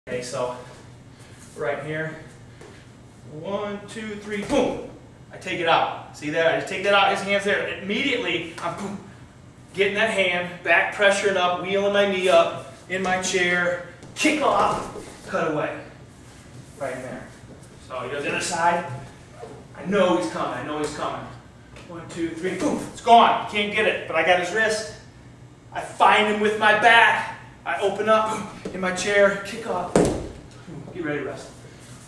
Okay, so right here, 1, 2, 3, boom. I take it out. See that? I just take that out. His hand's there. Immediately, I'm boom, getting that hand, back pressuring up, wheeling my knee up in my chair, kick off, cut away. Right there. So he goes the other side. I know he's coming. I know he's coming. 1, 2, 3, boom. It's gone. You can't get it, but I got his wrist. I find him with my back. I open up in my chair, kick off. Get ready to wrestle.